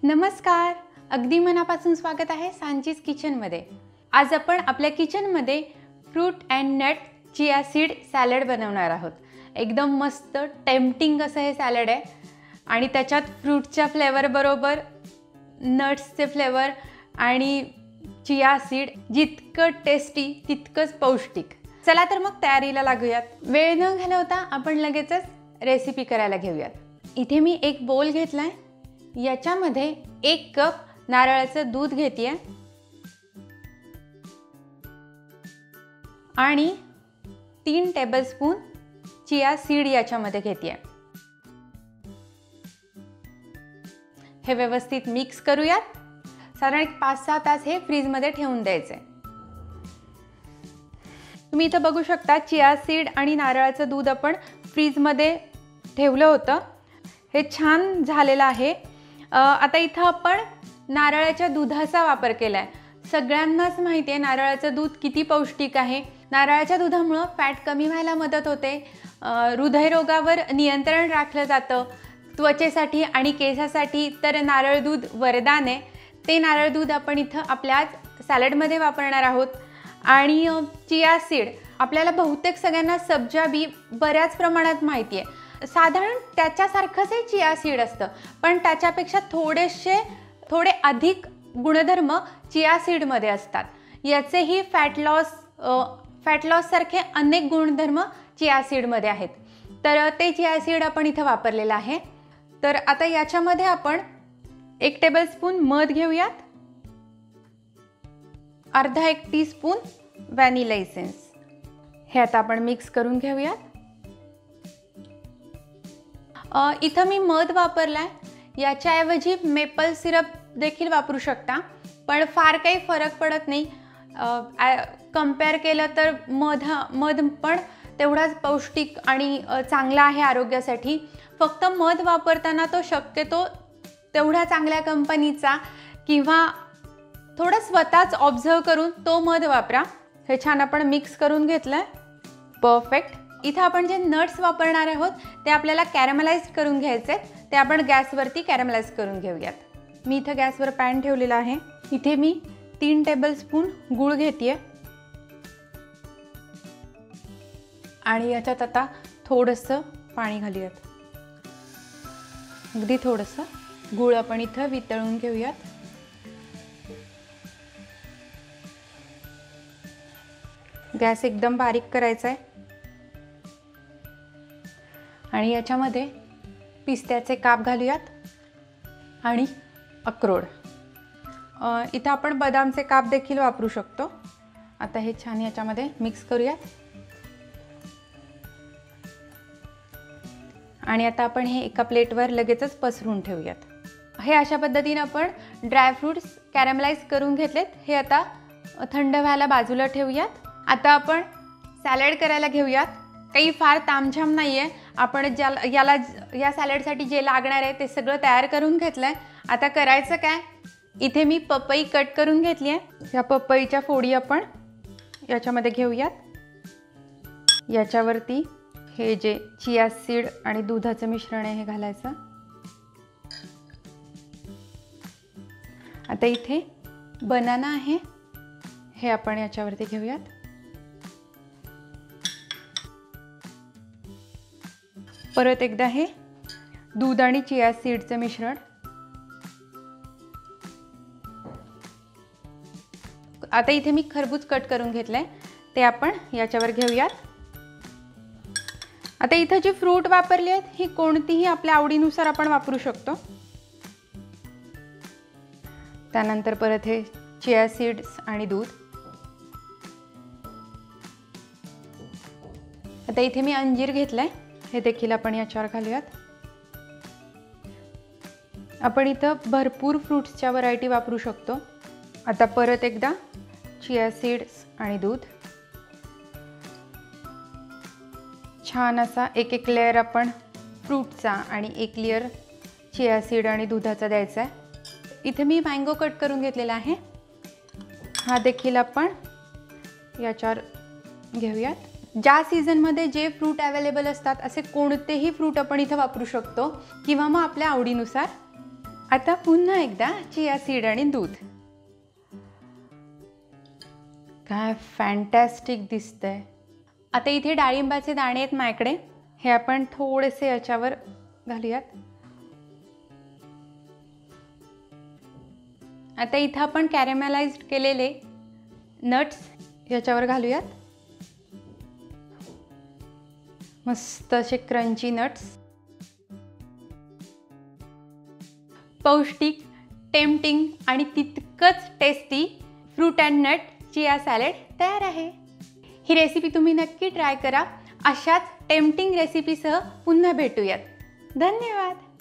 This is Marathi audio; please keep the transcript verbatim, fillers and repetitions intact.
नमस्कार, अगदी मनापासून स्वागत आहे सांचीज किचनमध्ये। आज आपण आपल्या किचनमध्ये fruit and nut chia seed salad बनवणार आहोत। एकदम मस्त टेम्पटिंग असं हे सॅलड आहे आणि त्याच्यात फ्रूटच्या फ्लेवर बरोबर नट्सचे फ्लेवर आणि चिया सीड जितकं टेस्टी तितकंच पौष्टिक। चला तर मग तयारीला लागूयात। वेळ न घालवता आपण लगेचच रेसिपी करायला घेऊयात। इथे मी एक बोल घेतलाय, याच्यामध्ये एक कप नारळाचं दूध घेते आणि तीन टेबलस्पून चिया सीड याच्यामध्ये घेते। हे व्यवस्थित मिक्स करूयात। साधारण एक पाच सहा तास हे फ्रीज मध्ये ठेवून द्यायचे। तुम्ही इथे बघू शकता चिया सीड आणि नारळाचं दूध आपण फ्रीज मध्ये ठेवलं होतं, हे छान झालेलं आहे। आता इथं आपण नारळाच्या दुधाचा वापर केलाय। सगळ्यांनाच माहिती आहे नारळाचं दूध किती पौष्टिक आहे। नारळाच्या दुधामुळे फॅट कमी व्हायला मदत होते, हृदयरोगावर नियंत्रण राखलं जातं, त्वचेसाठी आणि केसासाठी तर नारळ दूध वरदान आहे। ते नारळ दूध आपण इथं आपल्या सॅलडमध्ये वापरणार आहोत। आणि चिया सीड आपल्याला बहुतेक सगळ्यांना सब्जा बी बऱ्याच प्रमाणात माहिती आहे। साधारण त्याच्यासारखंच हे चिया सीड असतं, पण त्याच्यापेक्षा थोडेसे थोडे अधिक गुणधर्म चिया सीडमध्ये असतात। याचेही फॅट लॉस फॅट लॉस सारखे अनेक गुणधर्म चिया सीडमध्ये आहेत। तर ते चिया सीड आपण इथं वापरलेलं आहे। तर आता याच्यामध्ये आपण एक टेबलस्पून मध घेऊयात, अर्धा एक टीस्पून व्हॅनिला इसेन्स, हे आता आपण मिक्स करून घेऊयात। इथं मी मध वापरलाय, याच्याऐवजी मेपल सिरप देखील वापरू शकता, पण फार काही फरक पडत नाही। कंपेअर केलं तर मध मध पण तेवढाच पौष्टिक आणि चांगला आहे आरोग्यासाठी। फक्त मध वापरताना तो शक्यतो तेवढ्या चांगल्या कंपनीचा किंवा थोडं स्वतःच ऑब्झर्व करून तो मध वापरा। हे छान आपण मिक्स करून घेतलंय, परफेक्ट। इथं आपण जे नट्स वापरणार आहोत ते आपल्याला कॅरमलाइज करून घ्यायचे, ते आपण गॅसवरती कॅरमलाइज करून घेऊयात। मी इथं गॅसवर पॅन ठेवलेला आहे। इथे मी तीन टेबलस्पून गूळ घेते आणि याच्यात आता थोडंसं पाणी घालूयात, अगदी थोडंसं। गूळ आपण इथं वितळून घेऊयात। गॅस एकदम बारीक करायचा आहे आणि याच्यामध्ये पिस्त्याचे काप घालूयात आणि अक्रोड। इथं आपण बदामचे काप देखील वापरू शकतो। आता हे छान याच्यामध्ये मिक्स करूयात आणि आता आपण हे एका प्लेटवर लगेचच पसरून ठेवूयात। हे अशा पद्धतीने आपण ड्रायफ्रूट्स कॅरमलाइज करून घेतलेत, हे आता थंड व्हायला बाजूला ठेवूयात। आता आपण सॅलड करायला घेऊयात। काही फार तामझाम नाही आहे, आपण ज्याला याला या सॅलडसाठी जे लागणार आहे ते सगळं तयार करून घेतलंय। आता करायचं काय, इथे मी पपई कट करून घेतली आहे। या पपईच्या फोडी आपण याच्यामध्ये घेऊयात। याच्यावरती हे जे चिया सीड आणि दुधाचं मिश्रण आहे हे घालायचं। आता इथे बनाना आहे, हे आपण याच्यावरती घेऊयात। परत एकदा हे दूध आणि चिया सीडचं मिश्रण, आता इथे मी खरबूज कट करून घेतलंय, ते आपण याच्यावर घेऊयात। आता इथे जी फ्रूट वापरली आहेत ही कोणतीही आपल्या आवडीनुसार आपण वापरू शकतो। त्यानंतर परत हे चिया सीड्स आणि दूध। आता इथे मी अंजीर घेतलाय, हे देखील आपण याच्यावर घालूयात। आपण इथं भरपूर फ्रूट्सच्या व्हरायटी वापरू शकतो। आता परत एकदा चिया सीड्स आणि दूध, छान असा एक एक लेयर आपण फ्रूटचा आणि एक लेयर चिया सीड आणि दुधाचा द्यायचा आहे। इथे मी मँगो कट करून घेतलेला आहे, हा देखील आपण याच्यावर घेऊयात। ज्या सीझनमध्ये जे फ्रूट अवेलेबल असतात असे कोणतेही फ्रूट आपण इथे वापरू शकतो किंवा मग आपल्या आवडीनुसार। आता पुन्हा एकदा चिया सीड आणि दूध. काय फॅन्टॅस्टिक दिसतंय. आता इथे डाळिंबाचे दाणे आहेत माझ्याकडे, हे आपण थोडेसे याच्यावर घालूयात. आता इथं आपण कॅरेमलाइज्ड केलेले नट्स याच्यावर घालूयात. मस्त असे क्रंची नट्स. पौष्टिक, टेम्पटिंग आणि तितकंच tasty fruit and nut chia salad तयार आहे. ही रेसिपी तुम्ही नक्की ट्राय करा. अशाच टेम्पटिंग रेसिपीसह पुन्हा भेटूयात. धन्यवाद.